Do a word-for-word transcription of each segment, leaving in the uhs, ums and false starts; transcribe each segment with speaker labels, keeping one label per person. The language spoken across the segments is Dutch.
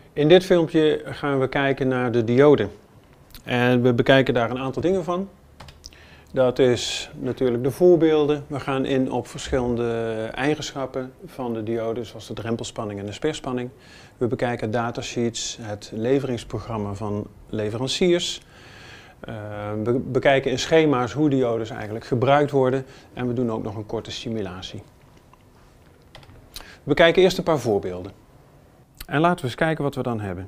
Speaker 1: In dit filmpje gaan we kijken naar de diode. En we bekijken daar een aantal dingen van. Dat is natuurlijk de voorbeelden. We gaan in op verschillende eigenschappen van de diode, zoals de drempelspanning en de sperspanning. We bekijken datasheets, het leveringsprogramma van leveranciers. Uh, we bekijken in schema's hoe diodes eigenlijk gebruikt worden. En we doen ook nog een korte simulatie. We bekijken eerst een paar voorbeelden. En laten we eens kijken wat we dan hebben.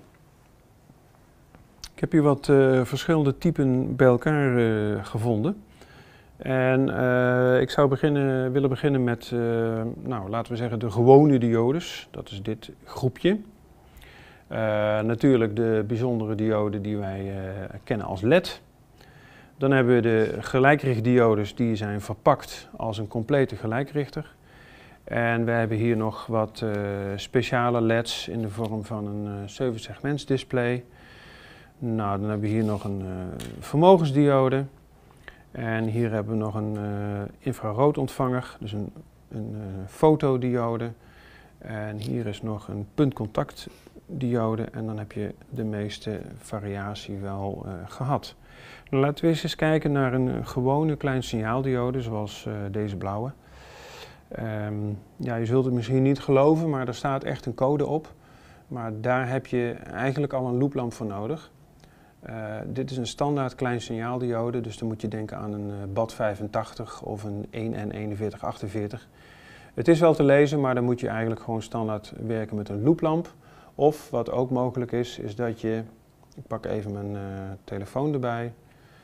Speaker 1: Ik heb hier wat uh, verschillende typen bij elkaar uh, gevonden. En uh, ik zou beginnen, willen beginnen met, uh, nou, laten we zeggen, de gewone diodes. Dat is dit groepje. Uh, natuurlijk de bijzondere dioden die wij uh, kennen als L E D. Dan hebben we de gelijkrichtdiodes, die zijn verpakt als een complete gelijkrichter. En we hebben hier nog wat uh, speciale L E D's in de vorm van een uh, zeven segments display. Nou, dan hebben we hier nog een uh, vermogensdiode. En hier hebben we nog een uh, infraroodontvanger, dus een, een uh, fotodiode. En hier is nog een puntcontactdiode en dan heb je de meeste variatie wel uh, gehad. Nou, laten we eens, eens kijken naar een gewone klein signaaldiode, zoals uh, deze blauwe. Um, ja, je zult het misschien niet geloven, maar er staat echt een code op. Maar daar heb je eigenlijk al een looplamp voor nodig. Uh, dit is een standaard klein signaaldiode, dus dan moet je denken aan een uh, B A T vijfentachtig of een één N eenenveertig achtenveertig. Het is wel te lezen, maar dan moet je eigenlijk gewoon standaard werken met een looplamp. Of wat ook mogelijk is, is dat je, ik pak even mijn uh, telefoon erbij.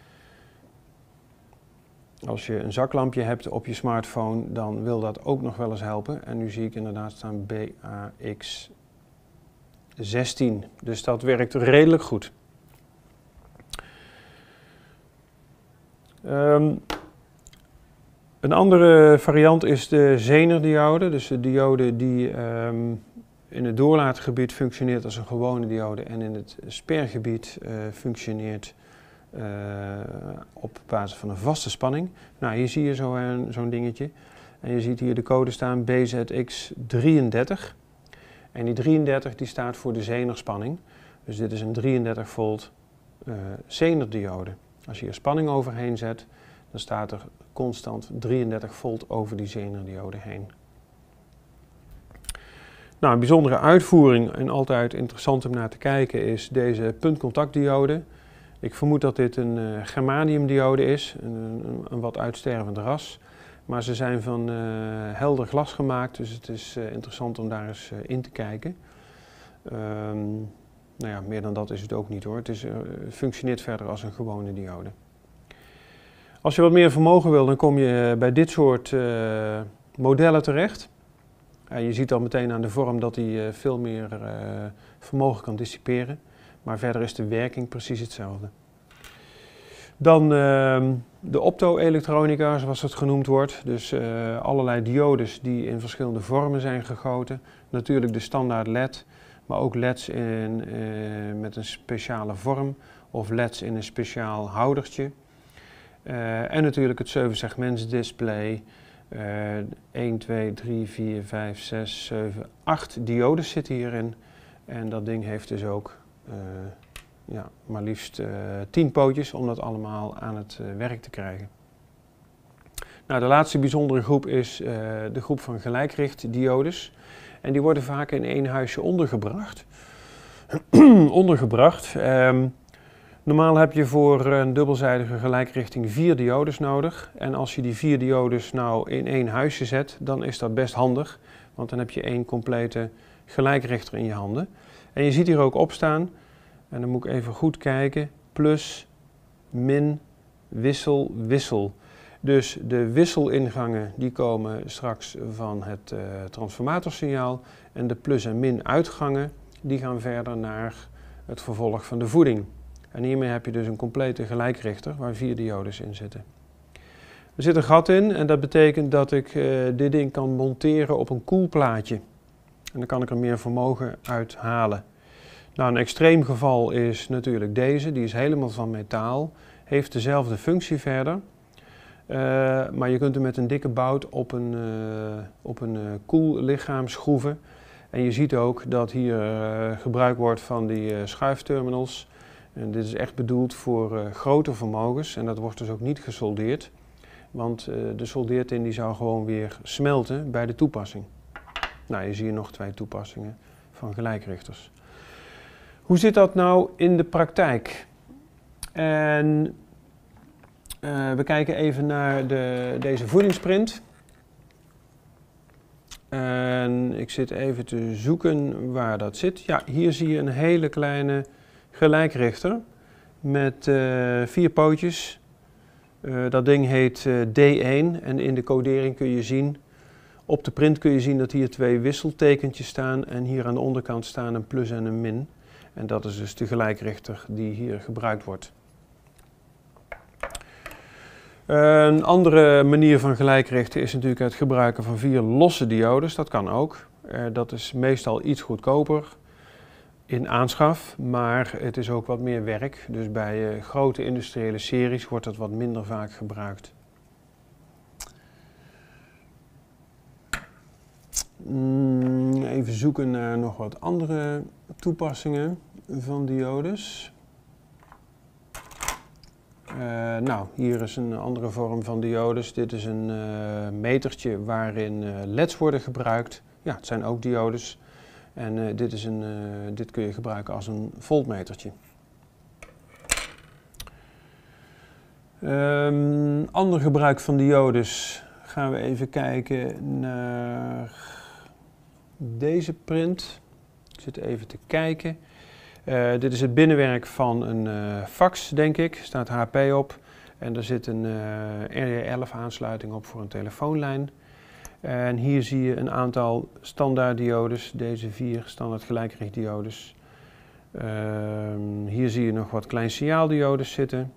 Speaker 1: Als je een zaklampje hebt op je smartphone, dan wil dat ook nog wel eens helpen. En nu zie ik inderdaad staan B A X zestien. Dus dat werkt redelijk goed. Um, een andere variant is de Zener-diode. Dus de diode die um, in het doorlaatgebied functioneert als een gewone diode en in het spergebied uh, functioneert Uh, op basis van een vaste spanning. Nou, hier zie je zo'n zo'n dingetje. En je ziet hier de code staan B Z X drieëndertig. En die drieëndertig die staat voor de zenerspanning. Dus dit is een drieëndertig volt uh, zenerdiode. Als je hier spanning overheen zet, dan staat er constant drieëndertig volt over die zenerdiode heen. Nou, een bijzondere uitvoering en altijd interessant om naar te kijken is deze puntcontactdiode. Ik vermoed dat dit een uh, germaniumdiode is, een, een, een wat uitstervend ras. Maar ze zijn van uh, helder glas gemaakt, dus het is uh, interessant om daar eens uh, in te kijken. Um, nou ja, meer dan dat is het ook niet hoor. Het is, uh, functioneert verder als een gewone diode. Als je wat meer vermogen wil, dan kom je bij dit soort uh, modellen terecht. Uh, je ziet al meteen aan de vorm dat hij uh, veel meer uh, vermogen kan dissiperen. Maar verder is de werking precies hetzelfde. Dan uh, de optoelektronica, zoals het genoemd wordt. Dus uh, allerlei diodes die in verschillende vormen zijn gegoten. Natuurlijk de standaard L E D, maar ook L E D's in, uh, met een speciale vorm. Of L E D's in een speciaal houdertje. Uh, en natuurlijk het zeven segments display. Uh, één, twee, drie, vier, vijf, zes, zeven, acht diodes zitten hierin. En dat ding heeft dus ook Uh, ja, maar liefst uh, tien pootjes om dat allemaal aan het uh, werk te krijgen. Nou, de laatste bijzondere groep is uh, de groep van gelijkrichtdiodes. En die worden vaak in één huisje ondergebracht. ondergebracht. Um, normaal heb je voor een dubbelzijdige gelijkrichting vier diodes nodig. En als je die vier diodes nou in één huisje zet, dan is dat best handig. Want dan heb je één complete gelijkrichter in je handen. En je ziet hier ook op staan, en dan moet ik even goed kijken, plus, min, wissel, wissel. Dus de wisselingangen die komen straks van het uh, transformatorsignaal en de plus- en min-uitgangen die gaan verder naar het vervolg van de voeding. En hiermee heb je dus een complete gelijkrichter waar vier diodes in zitten. Er zit een gat in en dat betekent dat ik uh, dit ding kan monteren op een koelplaatje. En dan kan ik er meer vermogen uit halen. Nou, een extreem geval is natuurlijk deze. Die is helemaal van metaal. Heeft dezelfde functie verder. Uh, maar je kunt hem met een dikke bout op een, uh, op een uh, koellichaam schroeven. En je ziet ook dat hier uh, gebruik wordt van die uh, schuifterminals. En dit is echt bedoeld voor uh, grote vermogens en dat wordt dus ook niet gesoldeerd. Want uh, de soldeertin die zou gewoon weer smelten bij de toepassing. Nou, je ziet hier nog twee toepassingen van gelijkrichters. Hoe zit dat nou in de praktijk? En uh, we kijken even naar de, deze voedingsprint. En ik zit even te zoeken waar dat zit. Ja, hier zie je een hele kleine gelijkrichter met uh, vier pootjes. Uh, dat ding heet uh, D één en in de codering kun je zien, op de print kun je zien dat hier twee wisseltekentjes staan en hier aan de onderkant staan een plus en een min. En dat is dus de gelijkrichter die hier gebruikt wordt. Een andere manier van gelijkrichten is natuurlijk het gebruiken van vier losse diodes. Dat kan ook. Dat is meestal iets goedkoper in aanschaf, maar het is ook wat meer werk. Dus bij grote industriële series wordt dat wat minder vaak gebruikt. Even zoeken naar nog wat andere toepassingen van diodes. Uh, nou, hier is een andere vorm van diodes. Dit is een uh, metertje waarin uh, L E D's worden gebruikt. Ja, het zijn ook diodes. En uh, dit, is een, uh, dit kun je gebruiken als een voltmetertje. Um, ander gebruik van diodes. Gaan we even kijken naar deze print. Ik zit even te kijken. Uh, dit is het binnenwerk van een uh, fax, denk ik. Er staat H P op. En er zit een uh, R J elf aansluiting op voor een telefoonlijn. En hier zie je een aantal standaard diodes. Deze vier standaard gelijkrichtdiodes. Uh, hier zie je nog wat klein signaaldiodes zitten.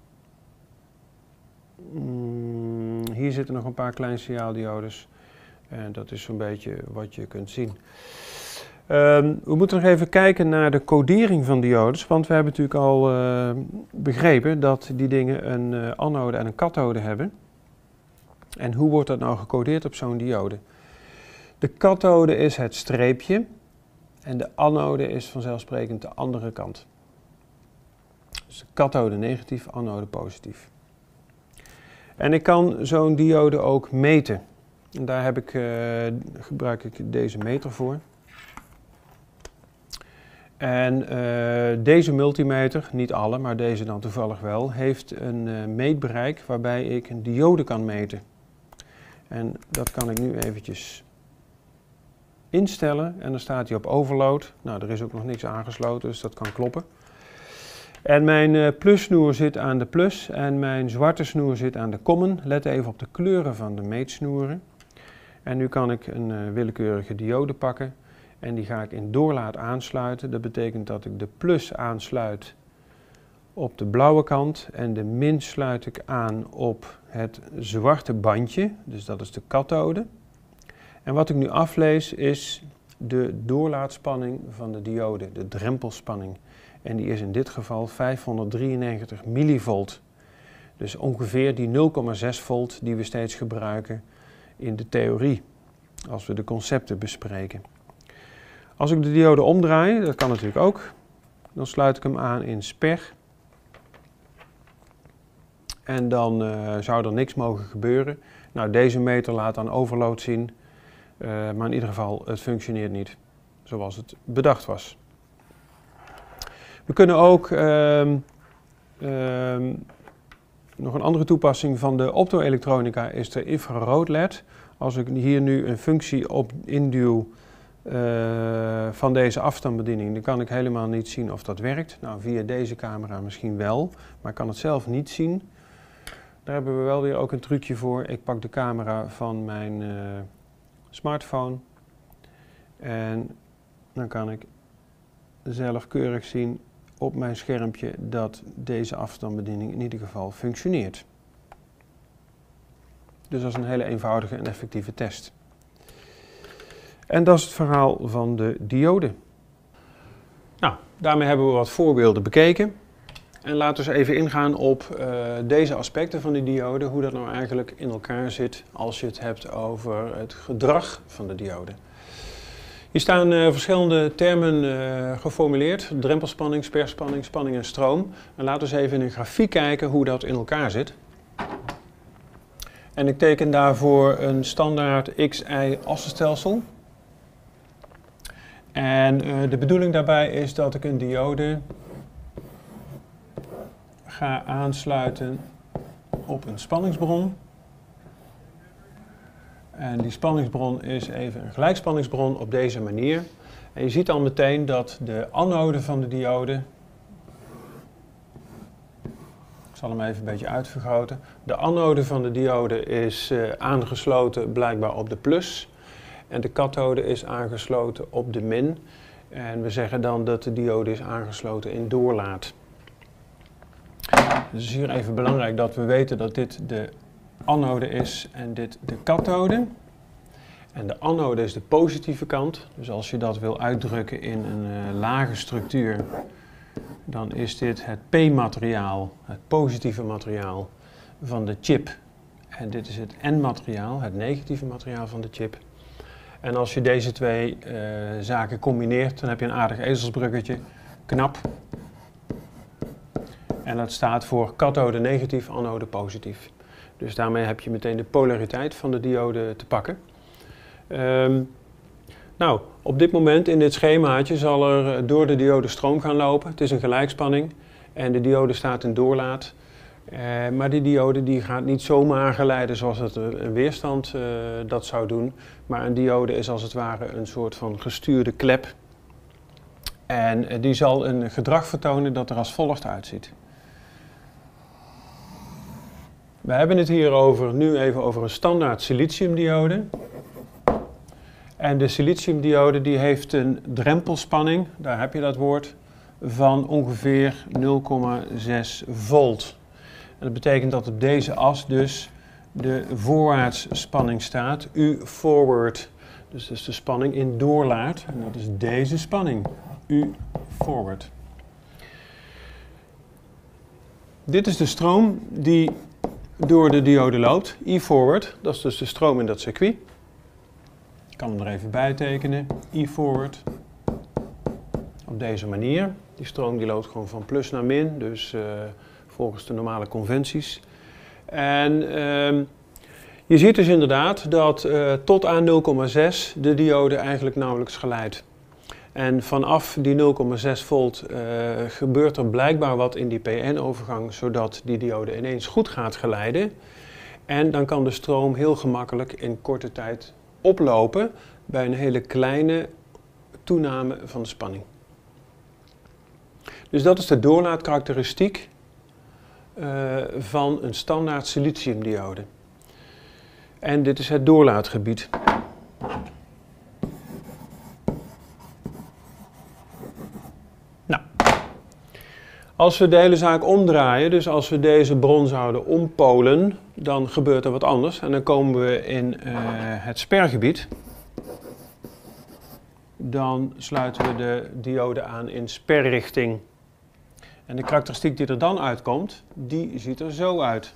Speaker 1: Mm, hier zitten nog een paar klein signaaldiodes. En dat is zo'n beetje wat je kunt zien. Um, we moeten nog even kijken naar de codering van diodes, want we hebben natuurlijk al uh, begrepen dat die dingen een uh, anode en een kathode hebben. En hoe wordt dat nou gecodeerd op zo'n diode? De kathode is het streepje en de anode is vanzelfsprekend de andere kant. Dus de kathode negatief, anode positief. En ik kan zo'n diode ook meten. En daar heb ik, uh, gebruik ik deze meter voor. En uh, deze multimeter, niet alle, maar deze dan toevallig wel, heeft een uh, meetbereik waarbij ik een diode kan meten. En dat kan ik nu eventjes instellen en dan staat hij op overload. Nou, er is ook nog niks aangesloten, dus dat kan kloppen. En mijn uh, plussnoer zit aan de plus en mijn zwarte snoer zit aan de common. Let even op de kleuren van de meetsnoeren. En nu kan ik een uh, willekeurige diode pakken. En die ga ik in doorlaat aansluiten. Dat betekent dat ik de plus aansluit op de blauwe kant en de min sluit ik aan op het zwarte bandje. Dus dat is de kathode. En wat ik nu aflees is de doorlaatspanning van de diode, de drempelspanning. En die is in dit geval vijfhonderddrieënnegentig millivolt. Dus ongeveer die nul komma zes volt die we steeds gebruiken in de theorie, als we de concepten bespreken. Als ik de diode omdraai, dat kan natuurlijk ook, dan sluit ik hem aan in sper. En dan uh, zou er niks mogen gebeuren. Nou, deze meter laat dan overload zien, uh, maar in ieder geval, het functioneert niet zoals het bedacht was. We kunnen ook uh, uh, nog een andere toepassing van de optoelektronica is de infrarood L E D. Als ik hier nu een functie op induw uh, van deze afstandsbediening, dan kan ik helemaal niet zien of dat werkt. Nou, via deze camera misschien wel, maar ik kan het zelf niet zien. Daar hebben we wel weer ook een trucje voor. Ik pak de camera van mijn uh, smartphone en dan kan ik zelf keurig zien op mijn schermpje dat deze afstandsbediening in ieder geval functioneert. Dus dat is een hele eenvoudige en effectieve test. En dat is het verhaal van de diode. Nou, daarmee hebben we wat voorbeelden bekeken. En laten we eens even ingaan op uh, deze aspecten van die diode, hoe dat nou eigenlijk in elkaar zit als je het hebt over het gedrag van de diode. Hier staan uh, verschillende termen uh, geformuleerd. Drempelspanning, sperspanning, spanning en stroom. En laten we eens even in een grafiek kijken hoe dat in elkaar zit. En ik teken daarvoor een standaard X Y assenstelsel. En uh, de bedoeling daarbij is dat ik een diode ga aansluiten op een spanningsbron. En die spanningsbron is even een gelijkspanningsbron op deze manier. En je ziet al meteen dat de anode van de diode, ik zal hem even een beetje uitvergroten. De anode van de diode is uh, aangesloten blijkbaar op de plus. En de kathode is aangesloten op de min. En we zeggen dan dat de diode is aangesloten in doorlaat. Dus het is hier even belangrijk dat we weten dat dit de anode is en dit de kathode. En de anode is de positieve kant. Dus als je dat wil uitdrukken in een uh, lage structuur, dan is dit het P-materiaal, het positieve materiaal van de chip. En dit is het N-materiaal, het negatieve materiaal van de chip. En als je deze twee uh, zaken combineert, dan heb je een aardig ezelsbruggetje. Knap. En dat staat voor kathode negatief, anode positief. Dus daarmee heb je meteen de polariteit van de diode te pakken. Um, nou, op dit moment in dit schemaatje zal er door de diode stroom gaan lopen. Het is een gelijkspanning en de diode staat in doorlaat. Uh, maar die diode die gaat niet zomaar geleiden zoals het een weerstand uh, dat zou doen. Maar een diode is als het ware een soort van gestuurde klep. En uh, die zal een gedrag vertonen dat er als volgt uitziet. We hebben het hier over, nu even over een standaard siliciumdiode. En de siliciumdiode die heeft een drempelspanning, daar heb je dat woord, van ongeveer nul komma zes volt. En dat betekent dat op deze as dus de voorwaartsspanning staat, U forward. Dus dat is de spanning in doorlaat en dat is deze spanning, U forward. Dit is de stroom die door de diode loopt, I forward, dat is dus de stroom in dat circuit. Ik kan hem er even bij tekenen, I forward, op deze manier. Die stroom die loopt gewoon van plus naar min, dus uh, volgens de normale conventies. En uh, je ziet dus inderdaad dat uh, tot aan nul komma zes de diode eigenlijk nauwelijks geleidt. En vanaf die nul komma zes volt uh, gebeurt er blijkbaar wat in die P N-overgang, zodat die diode ineens goed gaat geleiden. En dan kan de stroom heel gemakkelijk in korte tijd oplopen bij een hele kleine toename van de spanning. Dus dat is de doorlaatkarakteristiek uh, van een standaard siliciumdiode. En dit is het doorlaatgebied. Nou, als we de hele zaak omdraaien, dus als we deze bron zouden ompolen, dan gebeurt er wat anders. En dan komen we in uh, het spergebied. Dan sluiten we de diode aan in sperrichting. En de karakteristiek die er dan uitkomt, die ziet er zo uit.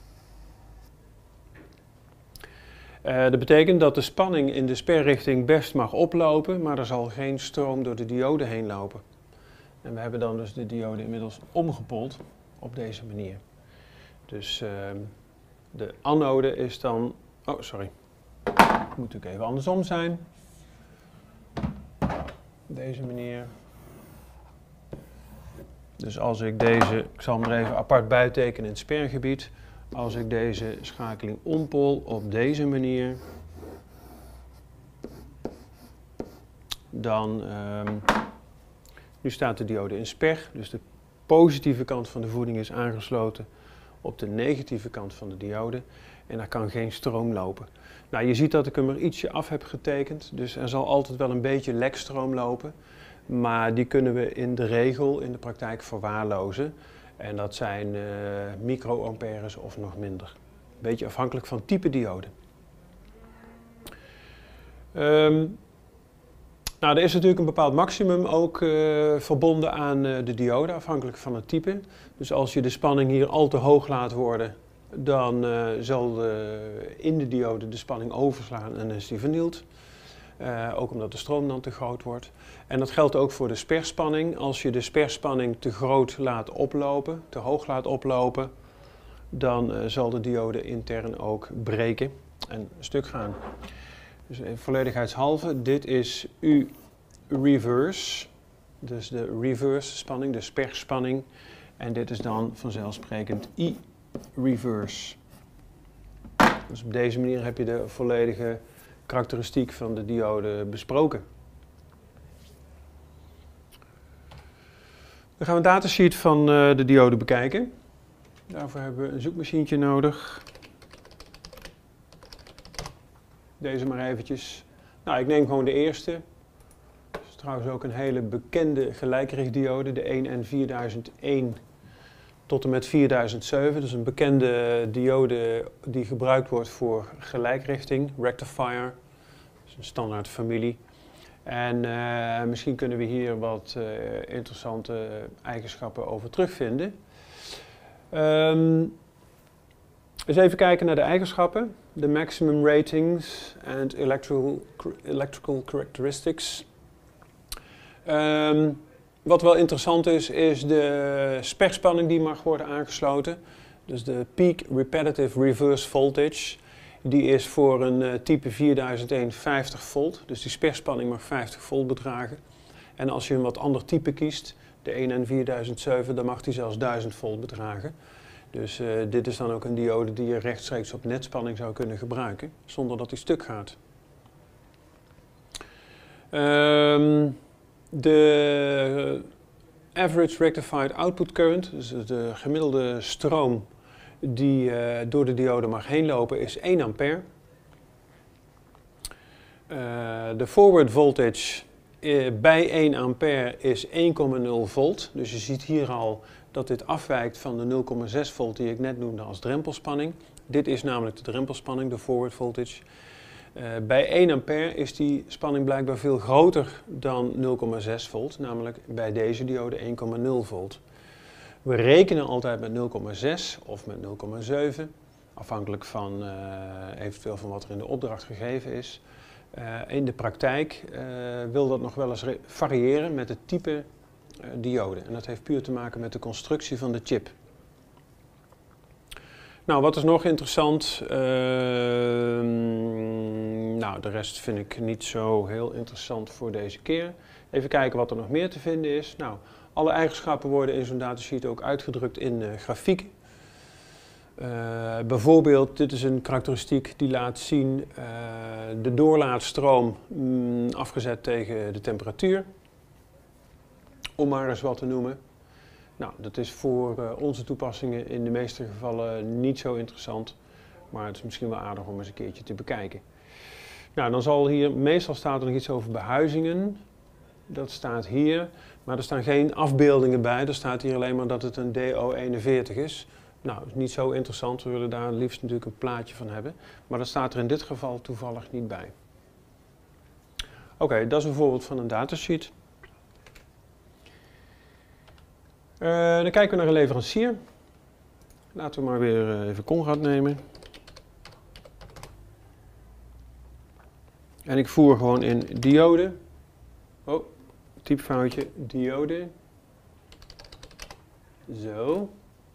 Speaker 1: Uh, dat betekent dat de spanning in de sperrichting best mag oplopen, maar er zal geen stroom door de diode heen lopen. En we hebben dan dus de diode inmiddels omgepold op deze manier. Dus uh, de anode is dan... Oh, sorry. Het moet natuurlijk even andersom zijn. Op deze manier. Dus als ik deze... Ik zal hem er even apart bijtekenen in het spergebied. Als ik deze schakeling ompol op deze manier, dan, um, nu staat de diode in sper, dus de positieve kant van de voeding is aangesloten op de negatieve kant van de diode en er kan geen stroom lopen. Nou, je ziet dat ik hem er ietsje af heb getekend, dus er zal altijd wel een beetje lekstroom lopen, maar die kunnen we in de regel in de praktijk verwaarlozen. En dat zijn uh, microamperes of nog minder. Een beetje afhankelijk van type diode. Um, nou, er is natuurlijk een bepaald maximum ook uh, verbonden aan uh, de diode, afhankelijk van het type. Dus als je de spanning hier al te hoog laat worden, dan uh, zal de, in de diode de spanning overslaan en is die vernield. Uh, ook omdat de stroom dan te groot wordt. En dat geldt ook voor de sperspanning. Als je de sperspanning te groot laat oplopen, te hoog laat oplopen, dan uh, zal de diode intern ook breken en stuk gaan. Dus even volledigheidshalve, dit is U reverse, dus de reverse spanning, de sperspanning. En dit is dan vanzelfsprekend I reverse. Dus op deze manier heb je de volledige karakteristiek van de diode besproken. Dan gaan we een datasheet van uh, de diode bekijken. Daarvoor hebben we een zoekmachientje nodig. Deze maar eventjes. Nou, ik neem gewoon de eerste. Dat is trouwens ook een hele bekende gelijkrichtdiode, de één N vierduizend één tot en met vierduizend zeven. Dus een bekende diode die gebruikt wordt voor gelijkrichting, rectifier. Dat is een standaard familie. En uh, misschien kunnen we hier wat uh, interessante eigenschappen over terugvinden. Um, eens even kijken naar de eigenschappen. De maximum ratings and electrical, electrical characteristics. Um, wat wel interessant is, is de sperspanning die mag worden aangesloten. Dus de peak repetitive reverse voltage. Die is voor een uh, type vierduizend één vijftig volt. Dus die sperspanning mag vijftig volt bedragen. En als je een wat ander type kiest, de één N vierduizend zeven, dan mag die zelfs duizend volt bedragen. Dus uh, dit is dan ook een diode die je rechtstreeks op netspanning zou kunnen gebruiken, zonder dat die stuk gaat. Um, de average rectified output current, dus de gemiddelde stroom die uh, door de diode mag heen lopen, is één ampère. Uh, de forward voltage uh, bij één ampère is één komma nul volt. Dus je ziet hier al dat dit afwijkt van de nul komma zes volt die ik net noemde als drempelspanning. Dit is namelijk de drempelspanning, de forward voltage. Uh, bij één ampère is die spanning blijkbaar veel groter dan nul komma zes volt, namelijk bij deze diode één komma nul volt. We rekenen altijd met nul komma zes of met nul komma zeven, afhankelijk van uh, eventueel van wat er in de opdracht gegeven is. Uh, in de praktijk uh, wil dat nog wel eens variëren met het type uh, diode. En dat heeft puur te maken met de constructie van de chip. Nou, wat is nog interessant? Uh, nou, de rest vind ik niet zo heel interessant voor deze keer. Even kijken wat er nog meer te vinden is. Nou, alle eigenschappen worden in zo'n datasheet ook uitgedrukt in uh, grafieken. Uh, bijvoorbeeld, dit is een karakteristiek die laat zien uh, de doorlaatstroom mm, afgezet tegen de temperatuur. Om maar eens wat te noemen. Nou, dat is voor uh, onze toepassingen in de meeste gevallen niet zo interessant. Maar het is misschien wel aardig om eens een keertje te bekijken. Nou, dan zal hier, meestal staat er nog iets over behuizingen. Dat staat hier, maar er staan geen afbeeldingen bij. Er staat hier alleen maar dat het een D O eenenveertig is. Nou, dat is niet zo interessant. We willen daar liefst natuurlijk een plaatje van hebben. Maar dat staat er in dit geval toevallig niet bij. Oké, okay, dat is een voorbeeld van een datasheet. Uh, dan kijken we naar een leverancier. Laten we maar weer uh, even Conrad nemen. En ik voer gewoon in diode. Oh, typfoutje, diode. Zo.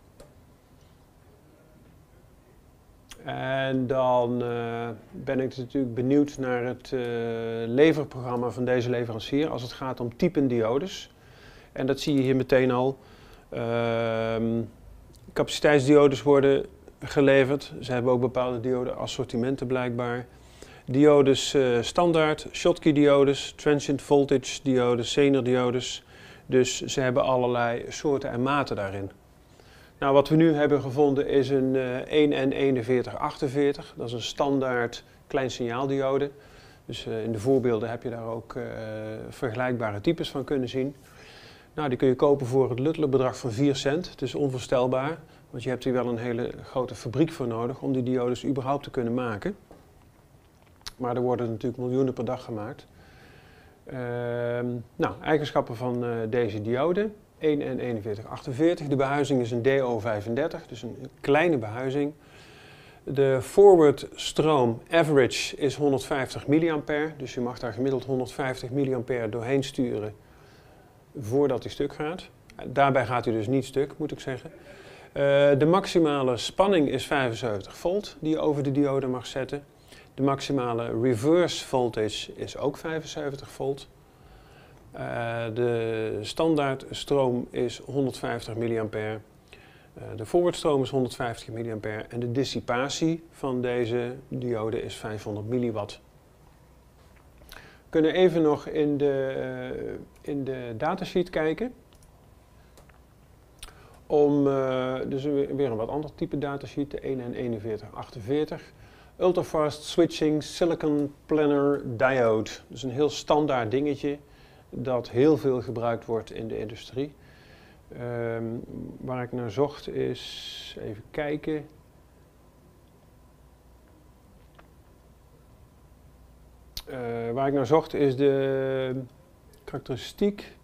Speaker 1: En dan uh, ben ik natuurlijk benieuwd naar het uh, leverprogramma van deze leverancier als het gaat om typen diodes. En dat zie je hier meteen al. Uh, capaciteitsdiodes worden geleverd. Ze hebben ook bepaalde diode assortimenten blijkbaar. Diodes uh, standaard, Schottky diodes, transient voltage diodes, Zener diodes. Dus ze hebben allerlei soorten en maten daarin. Nou, wat we nu hebben gevonden is een uh, één N eenenveertig achtenveertig. Dat is een standaard kleinsignaaldiode. Dus uh, in de voorbeelden heb je daar ook uh, vergelijkbare types van kunnen zien. Nou, die kun je kopen voor het luttele bedrag van vier cent. Het is onvoorstelbaar, want je hebt hier wel een hele grote fabriek voor nodig om die diodes überhaupt te kunnen maken. Maar er worden natuurlijk miljoenen per dag gemaakt. Uh, nou, eigenschappen van uh, deze diode. één N eenenveertig achtenveertig. De behuizing is een D O vijfendertig, dus een kleine behuizing. De forward stroom average is honderdvijftig milliampère, dus je mag daar gemiddeld honderdvijftig milliampère doorheen sturen voordat hij stuk gaat. Daarbij gaat hij dus niet stuk, moet ik zeggen. Uh, de maximale spanning is vijfenzeventig volt die je over de diode mag zetten. De maximale reverse voltage is ook vijfenzeventig volt. Uh, de standaard stroom is honderdvijftig milliampère. Uh, de forward stroom is honderdvijftig milliampère en de dissipatie van deze diode is vijfhonderd milliwatt. We kunnen even nog in de, uh, in de datasheet kijken. Om, uh, dus weer een wat ander type datasheet, de E N een veertig achtenveertig. Ultrafast Switching Silicon Planar Diode. Dus een heel standaard dingetje dat heel veel gebruikt wordt in de industrie. Um, waar ik naar zocht is, even kijken. Uh, waar ik naar zocht is de karakteristiek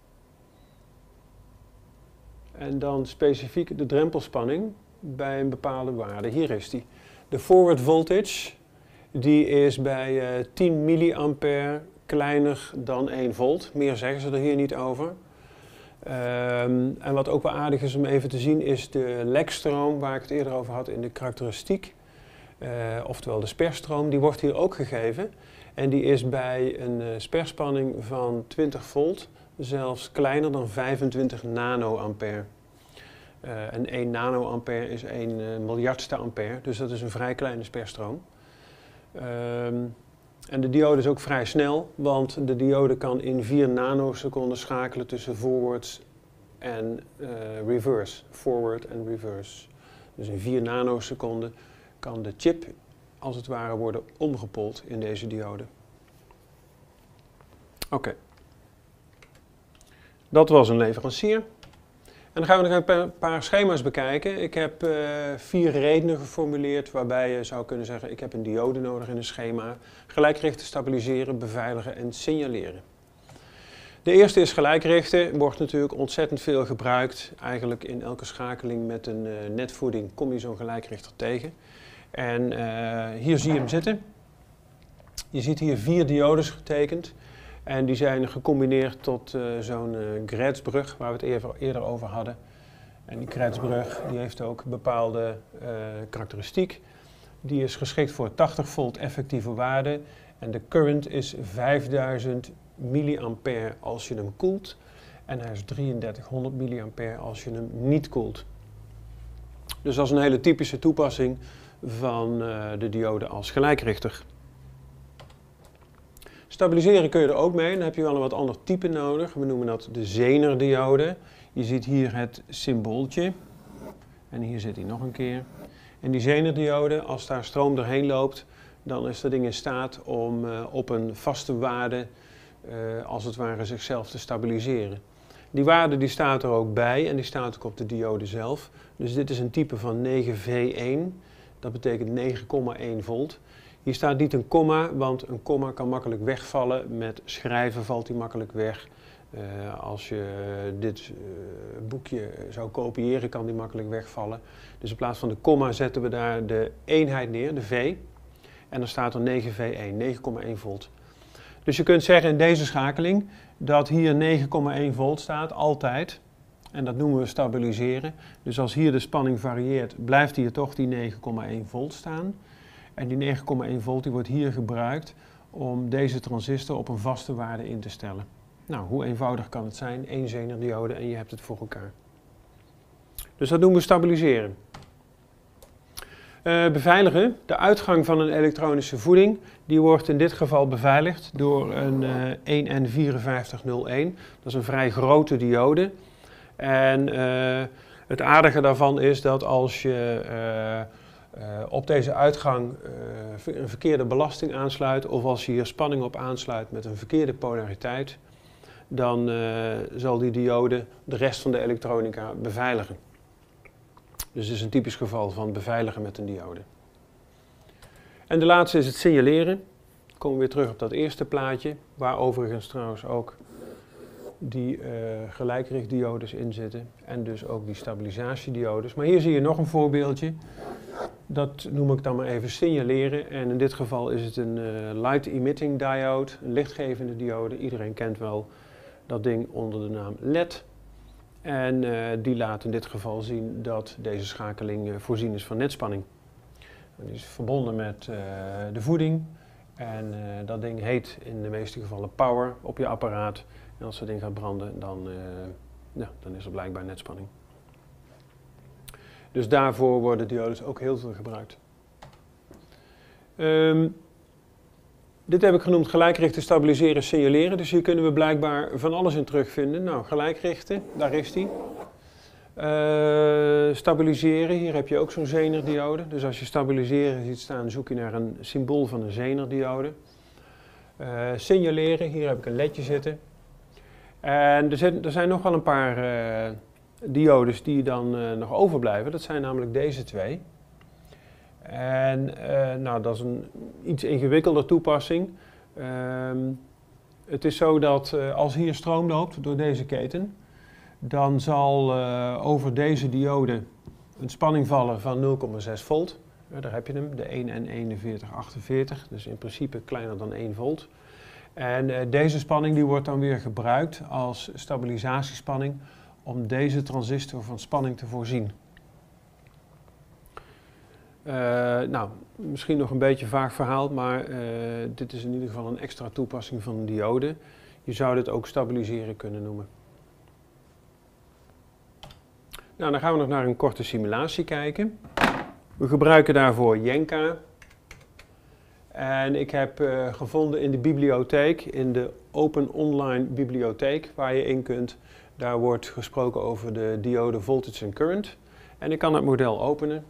Speaker 1: en dan specifiek de drempelspanning bij een bepaalde waarde. Hier is die. De forward voltage die is bij uh, tien milliampère kleiner dan één volt. Meer zeggen ze er hier niet over. Um, en wat ook wel aardig is om even te zien is de lekstroom waar ik het eerder over had in de karakteristiek. Uh, oftewel de sperstroom, die wordt hier ook gegeven. En die is bij een uh, sperspanning van twintig volt zelfs kleiner dan vijfentwintig nanoampère. Uh, en één nanoampère is één uh, miljardste ampère, dus dat is een vrij kleine sperstroom. Um, en de diode is ook vrij snel, want de diode kan in vier nanoseconden schakelen tussen forwards en uh, reverse. Forward en reverse. Dus in vier nanoseconden kan de chip als het ware worden omgepold in deze diode. Oké. Okay. Dat was een leverancier. En dan gaan we nog een paar schema's bekijken. Ik heb uh, vier redenen geformuleerd waarbij je zou kunnen zeggen ik heb een diode nodig in een schema. Gelijkrichten, stabiliseren, beveiligen en signaleren. De eerste is gelijkrichten. Wordt natuurlijk ontzettend veel gebruikt. Eigenlijk in elke schakeling met een uh, netvoeding kom je zo'n gelijkrichter tegen. En uh, hier zie je hem zitten. Je ziet hier vier diodes getekend. En die zijn gecombineerd tot uh, zo'n uh, Graetz-brug waar we het eerder, eerder over hadden. En die Graetz-brug die heeft ook bepaalde uh, karakteristiek. Die is geschikt voor tachtig volt effectieve waarde. En de current is vijfduizend milliampère als je hem koelt. En hij is drieëndertighonderd milliampère als je hem niet koelt. Dus dat is een hele typische toepassing van uh, de diode als gelijkrichter. Stabiliseren kun je er ook mee, dan heb je wel een wat ander type nodig. We noemen dat de Zener-diode. Je ziet hier het symbooltje. En hier zit hij nog een keer. En die Zener-diode, als daar stroom doorheen loopt, dan is dat ding in staat om uh, op een vaste waarde, uh, als het ware, zichzelf te stabiliseren. Die waarde die staat er ook bij en die staat ook op de diode zelf. Dus dit is een type van negen V één. Dat betekent negen komma één volt. Hier staat niet een komma, want een komma kan makkelijk wegvallen. Met schrijven valt die makkelijk weg. Uh, als je dit uh, boekje zou kopiëren, kan die makkelijk wegvallen. Dus in plaats van de komma zetten we daar de eenheid neer, de V. En dan staat er negen V één, negen komma één volt. Dus je kunt zeggen in deze schakeling dat hier negen komma één volt staat, altijd. En dat noemen we stabiliseren. Dus als hier de spanning varieert, blijft hier toch die negen komma één volt staan. En die negen komma één volt die wordt hier gebruikt om deze transistor op een vaste waarde in te stellen. Nou, hoe eenvoudig kan het zijn? Eén Zener-diode en je hebt het voor elkaar. Dus dat noemen we stabiliseren. Uh, beveiligen. De uitgang van een elektronische voeding, die wordt in dit geval beveiligd door een uh, één N vierenvijftig nul één. Dat is een vrij grote diode. En uh, het aardige daarvan is dat als je uh, uh, op deze uitgang uh, een verkeerde belasting aansluit, of als je hier spanning op aansluit met een verkeerde polariteit, dan uh, zal die diode de rest van de elektronica beveiligen. Dus dit is een typisch geval van beveiligen met een diode. En de laatste is het signaleren. Dan komen we weer terug op dat eerste plaatje, waar overigens trouwens ook die uh, gelijkrichtdiodes in zitten en dus ook die stabilisatiediodes. Maar hier zie je nog een voorbeeldje. Dat noem ik dan maar even signaleren. En in dit geval is het een uh, light emitting diode, een lichtgevende diode. Iedereen kent wel dat ding onder de naam L E D. En uh, die laat in dit geval zien dat deze schakeling uh, voorzien is van netspanning. Die is verbonden met uh, de voeding. En uh, dat ding heet in de meeste gevallen power op je apparaat. En als dat ding gaat branden, dan, uh, ja, dan is er blijkbaar netspanning. Dus daarvoor worden diodes ook heel veel gebruikt. Um, dit heb ik genoemd gelijkrichten, stabiliseren, signaleren. Dus hier kunnen we blijkbaar van alles in terugvinden. Nou, gelijkrichten, daar is die. Uh, stabiliseren, hier heb je ook zo'n zenerdiode. Dus als je stabiliseren ziet staan, zoek je naar een symbool van een zenerdiode. Uh, signaleren, hier heb ik een ledje zitten. En er, zit, er zijn nog wel een paar uh, diodes die dan uh, nog overblijven. Dat zijn namelijk deze twee. En uh, nou, dat is een iets ingewikkelder toepassing. Uh, het is zo dat uh, als hier stroom loopt door deze keten, dan zal uh, over deze diode een spanning vallen van nul komma zes volt. Uh, daar heb je hem, de één N eenenveertig achtenveertig, dus in principe kleiner dan één volt. En uh, deze spanning die wordt dan weer gebruikt als stabilisatiespanning om deze transistor van spanning te voorzien. Uh, nou, misschien nog een beetje vaag verhaal, maar uh, dit is in ieder geval een extra toepassing van een diode. Je zou dit ook stabiliseren kunnen noemen. Nou, dan gaan we nog naar een korte simulatie kijken. We gebruiken daarvoor Jenka. En ik heb uh, gevonden in de bibliotheek, in de Open Online Bibliotheek, waar je in kunt. Daar wordt gesproken over de diode voltage en current. En ik kan het model openen.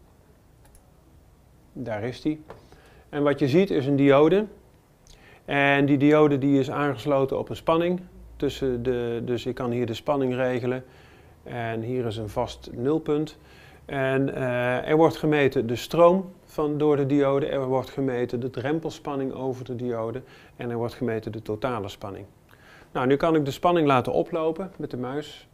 Speaker 1: Daar is die. En wat je ziet is een diode. En die diode die is aangesloten op een spanning. Tussen de, dus ik kan hier de spanning regelen. En hier is een vast nulpunt. En uh, er wordt gemeten de stroom van, door de diode. Er wordt gemeten de drempelspanning over de diode. En er wordt gemeten de totale spanning. Nou, nu kan ik de spanning laten oplopen met de muis.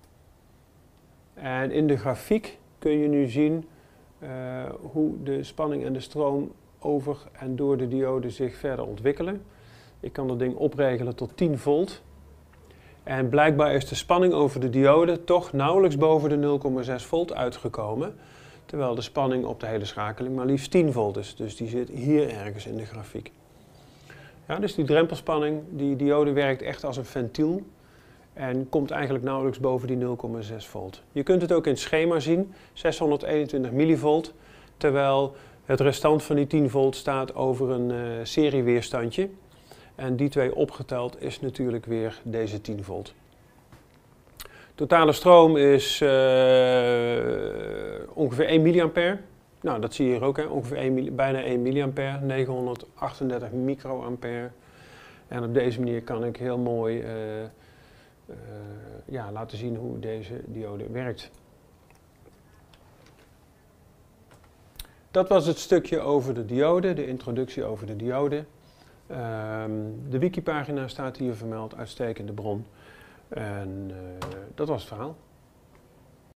Speaker 1: En in de grafiek kun je nu zien uh, hoe de spanning en de stroom over en door de diode zich verder ontwikkelen. Ik kan dat ding opregelen tot tien volt. En blijkbaar is de spanning over de diode toch nauwelijks boven de nul komma zes volt uitgekomen. Terwijl de spanning op de hele schakeling maar liefst tien volt is. Dus die zit hier ergens in de grafiek. Ja, dus die drempelspanning, die diode werkt echt als een ventiel. En komt eigenlijk nauwelijks boven die nul komma zes volt. Je kunt het ook in het schema zien, zeshonderdeenentwintig millivolt. Terwijl het restant van die tien volt staat over een uh, serieweerstandje. En die twee opgeteld is natuurlijk weer deze tien volt. Totale stroom is uh, ongeveer één milliampère. Nou, dat zie je hier ook, hè? Ongeveer één, bijna één milliampère, negenhonderdachtendertig microampère. En op deze manier kan ik heel mooi uh, uh, ja, laten zien hoe deze diode werkt. Dat was het stukje over de diode, de introductie over de diode. Um, de wikipagina staat hier vermeld, uitstekende bron. En uh, dat was het verhaal.